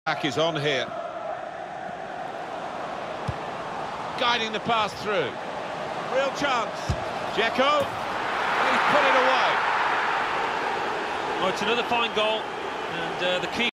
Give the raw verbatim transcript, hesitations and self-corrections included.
Back is on here. Guiding the pass through. Real chance. Dzeko. He's put it away. Oh, it's another fine goal, and uh, the key